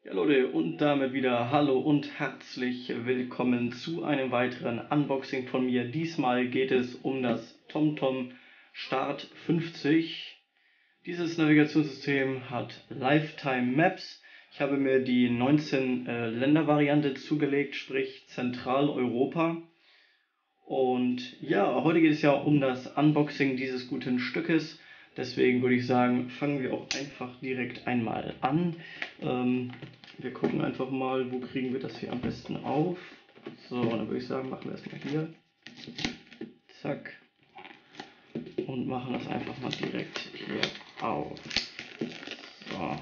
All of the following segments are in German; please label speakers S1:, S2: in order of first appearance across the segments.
S1: Ja Leute, und damit wieder hallo und herzlich willkommen zu einem weiteren Unboxing von mir. Diesmal geht es um das TomTom Start 50. Dieses Navigationssystem hat Lifetime Maps. Ich habe mir die 19 Länder-Variante zugelegt, sprich Zentraleuropa. Und ja, heute geht es ja um das Unboxing dieses guten Stückes. Deswegen würde ich sagen, fangen wir auch einfach direkt einmal an. Wir gucken einfach mal, wo kriegen wir das hier am besten auf. So, dann würde ich sagen, machen wir erstmal hier. Zack. Und machen das einfach mal direkt hier auf. So.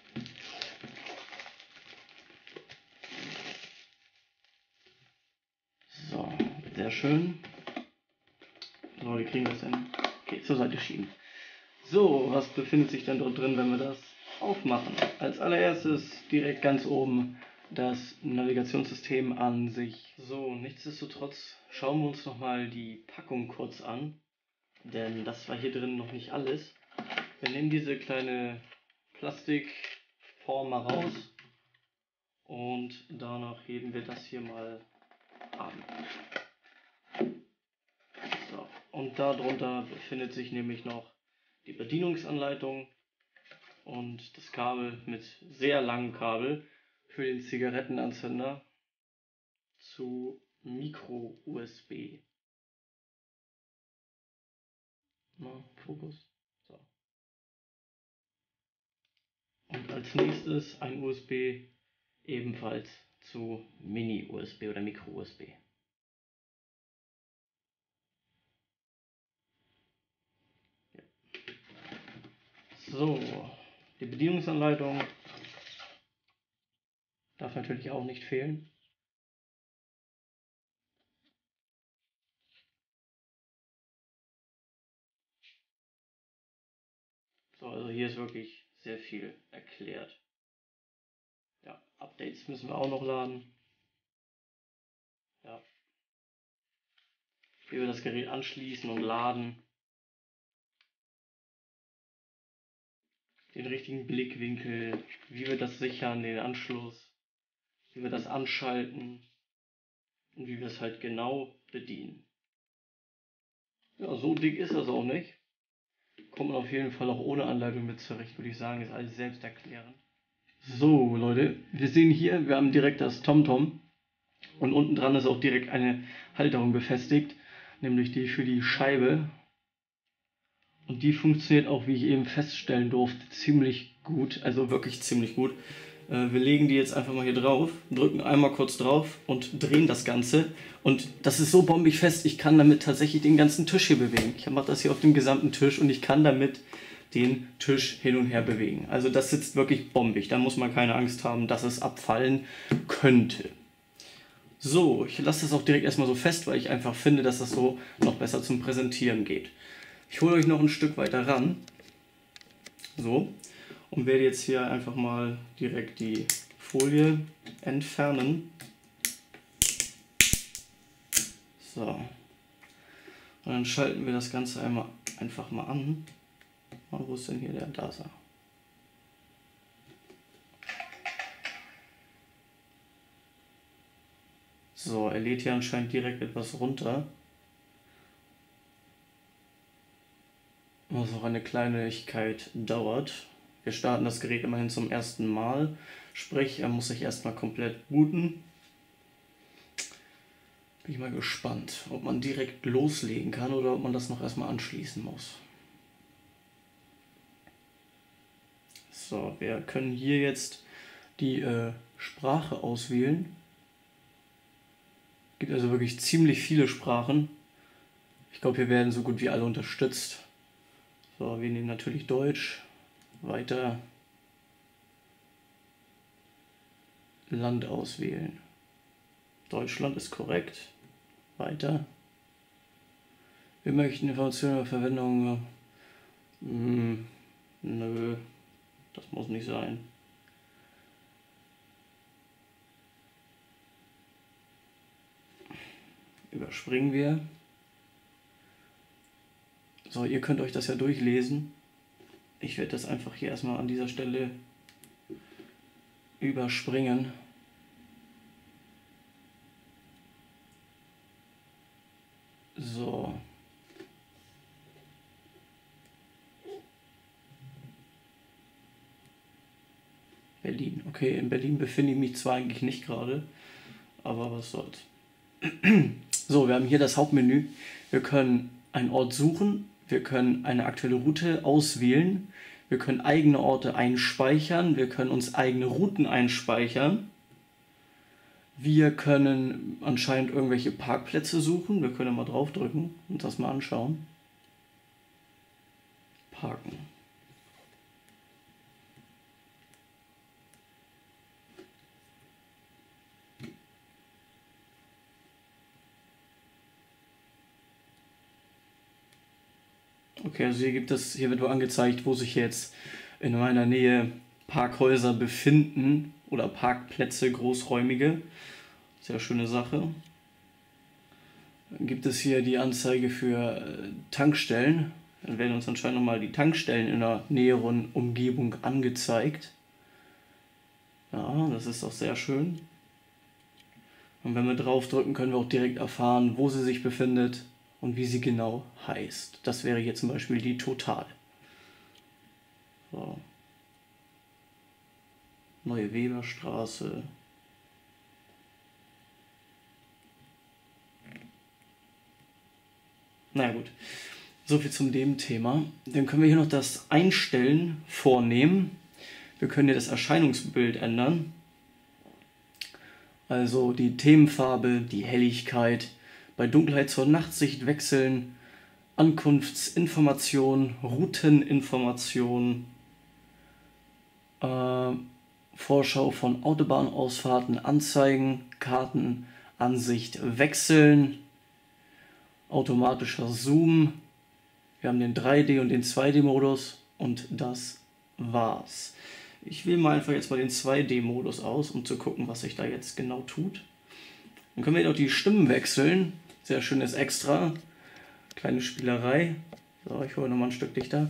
S1: So, sehr schön. So, wie kriegen wir das denn? Okay, zur Seite schieben. So, was befindet sich denn dort drin, wenn wir das aufmachen? Als allererstes direkt ganz oben das Navigationssystem an sich. So, nichtsdestotrotz schauen wir uns nochmal die Packung kurz an, denn das war hier drin noch nicht alles. Wir nehmen diese kleine Plastikform mal raus und danach heben wir das hier mal an. So, und darunter befindet sich nämlich noch die Bedienungsanleitung und das Kabel mit sehr langem Kabel für den Zigarettenanzünder zu Micro-USB. Na, Fokus. So. Und als nächstes ein USB ebenfalls zu Mini-USB oder Micro-USB. Ja. So, die Bedienungsanleitung darf natürlich auch nicht fehlen. So, also hier ist wirklich sehr viel erklärt. Ja, Updates müssen wir auch noch laden. Ja, wie wir das Gerät anschließen und laden. Den richtigen Blickwinkel, wie wir das sichern, den Anschluss, wie wir das anschalten und wie wir es halt genau bedienen. Ja, so dick ist das auch nicht. Kommt man auf jeden Fall auch ohne Anleitung mit zurecht, würde ich sagen, ist alles selbsterklärend. So Leute, wir sehen hier, wir haben direkt das TomTom und unten dran ist auch direkt eine Halterung befestigt, nämlich die für die Scheibe. Und die funktioniert auch, wie ich eben feststellen durfte, ziemlich gut, also wirklich ziemlich gut. Wir legen die jetzt einfach mal hier drauf, drücken einmal kurz drauf und drehen das Ganze. Und das ist so bombig fest, ich kann damit tatsächlich den ganzen Tisch hier bewegen. Ich mache das hier auf dem gesamten Tisch und ich kann damit den Tisch hin und her bewegen. Also das sitzt wirklich bombig, da muss man keine Angst haben, dass es abfallen könnte. So, ich lasse das auch direkt erstmal so fest, weil ich einfach finde, dass das so noch besser zum Präsentieren geht. Ich hole euch noch ein Stück weiter ran. So. Und werde jetzt hier einfach mal direkt die Folie entfernen. So. Und dann schalten wir das Ganze einfach mal an. Wo ist denn hier der DASA? So, er lädt hier anscheinend direkt etwas runter. Was auch eine Kleinigkeit dauert. Wir starten das Gerät immerhin zum ersten Mal. Sprich, er muss sich erstmal komplett booten. Bin ich mal gespannt, ob man direkt loslegen kann oder ob man das noch erstmal anschließen muss. So, wir können hier jetzt die Sprache auswählen. Es gibt also wirklich ziemlich viele Sprachen. Ich glaube, hier werden so gut wie alle unterstützt. So, wir nehmen natürlich Deutsch. Weiter. Land auswählen. Deutschland ist korrekt. Weiter. Wir möchten Informationen über Verwendung. Nö, das muss nicht sein. Überspringen wir. So, ihr könnt euch das ja durchlesen. Ich werde das einfach hier erstmal an dieser Stelle überspringen. So. Berlin. Okay, in Berlin befinde ich mich zwar eigentlich nicht gerade, aber was soll's. So, wir haben hier das Hauptmenü. Wir können einen Ort suchen, wir können eine aktuelle Route auswählen, wir können eigene Orte einspeichern, wir können uns eigene Routen einspeichern. Wir können anscheinend irgendwelche Parkplätze suchen. Wir können mal draufdrücken und das mal anschauen. Parken. Okay, also hier wird nur angezeigt, wo sich jetzt in meiner Nähe Parkhäuser befinden oder Parkplätze, großräumige. Sehr schöne Sache. Dann gibt es hier die Anzeige für Tankstellen. Dann werden uns anscheinend nochmal die Tankstellen in der näheren Umgebung angezeigt. Ja, das ist doch sehr schön. Und wenn wir draufdrücken, können wir auch direkt erfahren, wo sie sich befindet und wie sie genau heißt. Das wäre hier zum Beispiel die Total. So. Neue Weberstraße. Na gut, soviel zum dem Thema. Dann können wir hier noch das Einstellen vornehmen. Wir können hier das Erscheinungsbild ändern. Also die Themenfarbe, die Helligkeit, bei Dunkelheit zur Nachtsicht wechseln, Ankunftsinformation, Routeninformation, Vorschau von Autobahnausfahrten anzeigen, Kartenansicht wechseln, automatischer Zoom, wir haben den 3D und den 2D-Modus und das war's. Ich wähle mal einfach jetzt mal den 2D-Modus aus, um zu gucken, was sich da jetzt genau tut. Dann können wir hier noch die Stimmen wechseln. Sehr schönes Extra. Kleine Spielerei. So, ich hole nochmal ein Stück dichter.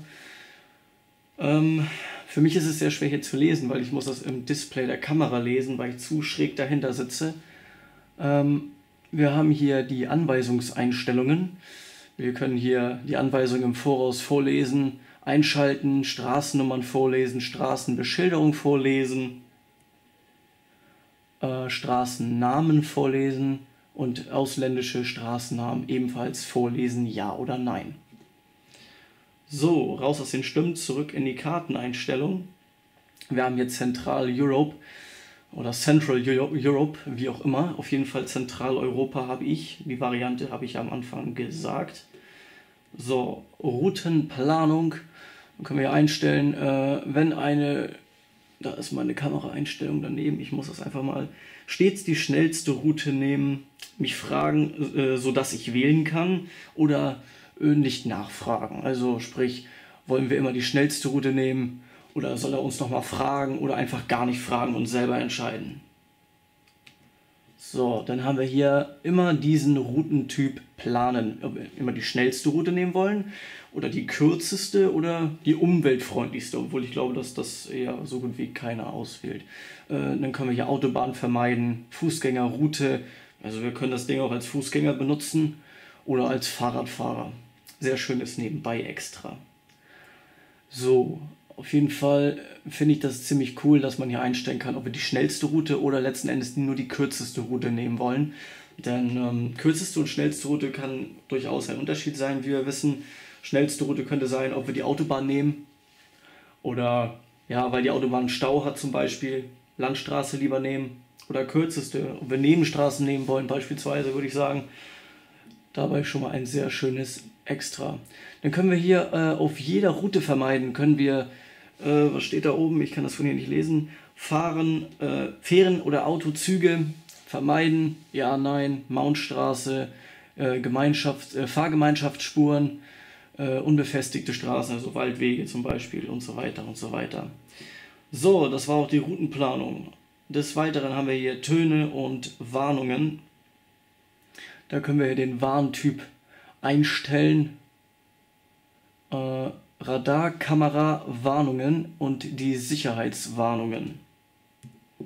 S1: Für mich ist es sehr schwer hier zu lesen, weil ich muss das im Display der Kamera lesen, weil ich zu schräg dahinter sitze. Wir haben hier die Anweisungseinstellungen. Wir können hier die Anweisungen im Voraus vorlesen, einschalten, Straßennummern vorlesen, Straßenbeschilderung vorlesen, Straßennamen vorlesen und ausländische Straßennamen ebenfalls vorlesen, ja oder nein. So, raus aus den Stimmen, zurück in die Karteneinstellung. Wir haben hier Central Europe oder Central Europe, wie auch immer. Auf jeden Fall Zentraleuropa habe ich. Die Variante habe ich am Anfang gesagt. So, Routenplanung. Dann können wir hier einstellen, wenn eine, da ist meine Kameraeinstellung daneben, ich muss das einfach mal, stets die schnellste Route nehmen, mich fragen, sodass ich wählen kann oder nicht nachfragen. Also sprich, wollen wir immer die schnellste Route nehmen oder soll er uns nochmal fragen oder einfach gar nicht fragen und selber entscheiden. So, dann haben wir hier immer diesen Routentyp planen, ob wir immer die schnellste Route nehmen wollen oder die kürzeste oder die umweltfreundlichste, obwohl ich glaube, dass das eher so gut wie keiner auswählt. Dann können wir hier Autobahn vermeiden, Fußgängerroute, also wir können das Ding auch als Fußgänger benutzen oder als Fahrradfahrer. Sehr schönes nebenbei extra. So, auf jeden Fall finde ich das ziemlich cool, dass man hier einstellen kann, ob wir die schnellste Route oder letzten Endes nur die kürzeste Route nehmen wollen. Denn kürzeste und schnellste Route kann durchaus ein Unterschied sein, wie wir wissen. Schnellste Route könnte sein, ob wir die Autobahn nehmen oder, ja, weil die Autobahn einen Stau hat zum Beispiel, Landstraße lieber nehmen. Oder kürzeste, ob wir Nebenstraßen nehmen wollen beispielsweise, würde ich sagen. Dabei schon mal ein sehr schönes Extra. Dann können wir hier auf jeder Route vermeiden, können wir, was steht da oben, ich kann das von hier nicht lesen, fahren, Fähren oder Autozüge vermeiden, ja, nein, Mautstraße, Fahrgemeinschaftsspuren, unbefestigte Straßen, also Waldwege zum Beispiel und so weiter und so weiter. So, das war auch die Routenplanung. Des Weiteren haben wir hier Töne und Warnungen. Da können wir den Warntyp einstellen. Radar, Kamera, Warnungen und die Sicherheitswarnungen.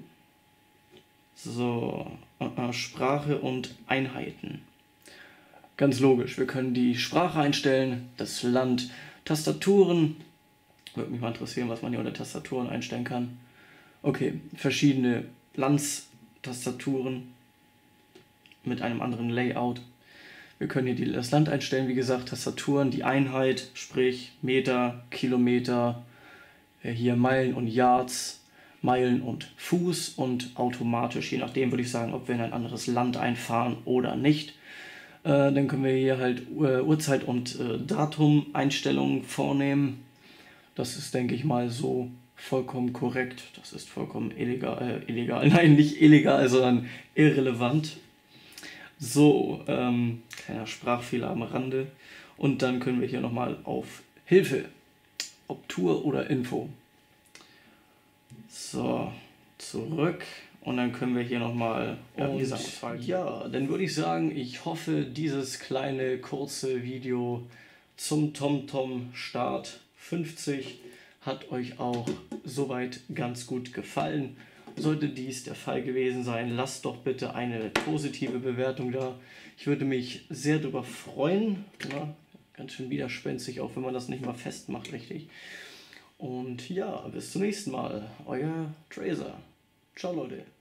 S1: So, Sprache und Einheiten. Ganz logisch, wir können die Sprache einstellen, das Land, Tastaturen. Würde mich mal interessieren, was man hier unter Tastaturen einstellen kann. Okay, verschiedene Landstastaturen mit einem anderen Layout. Wir können hier das Land einstellen, wie gesagt, Tastaturen, die Einheit, sprich Meter, Kilometer, hier Meilen und Yards, Meilen und Fuß und automatisch, je nachdem würde ich sagen, ob wir in ein anderes Land einfahren oder nicht. Dann können wir hier halt Uhrzeit und Datum-Einstellungen vornehmen. Das ist, denke ich mal, so vollkommen korrekt. Das ist vollkommen illegal. Nein, nicht illegal, sondern irrelevant. So, kleiner Sprachfehler am Rande. Und dann können wir hier nochmal auf Hilfe, ob Tour oder Info. So, zurück. Und dann können wir hier nochmal ja, dann würde ich sagen, ich hoffe, dieses kleine, kurze Video zum TomTom Start 50 hat euch auch soweit ganz gut gefallen. Sollte dies der Fall gewesen sein, lasst doch bitte eine positive Bewertung da. Ich würde mich sehr darüber freuen. Ja, ganz schön widerspenstig, auch wenn man das nicht mal festmacht, richtig. Und ja, bis zum nächsten Mal. Euer Tracer. Ciao, Leute.